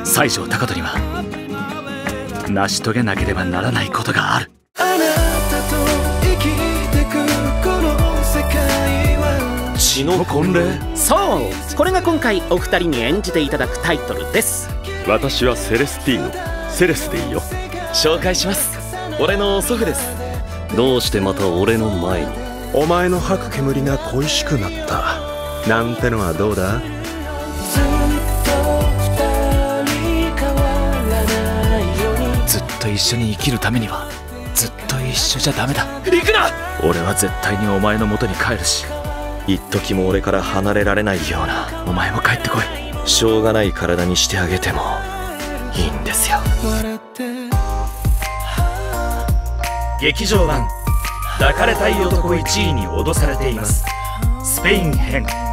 西条高取は成し遂げなければならないことがある。血の婚礼。 そう、これが今回お二人に演じていただくタイトルです。 私はセレスティーヌ、セレスでいいよ。 紹介します。俺の祖父です。 どうしてまた俺の前に。 お前の吐く煙が恋しくなったなんてのはどうだ。 ずっと一緒に生きるためにはずっと一緒じゃダメだ。行くな。俺は絶対にお前の元に帰るし、 一時も俺から離れられないようなお前も帰ってこい。 しょうがない体にしてあげてもいいんですよ。 劇場版抱かれたい男1位に脅されています。スペイン編。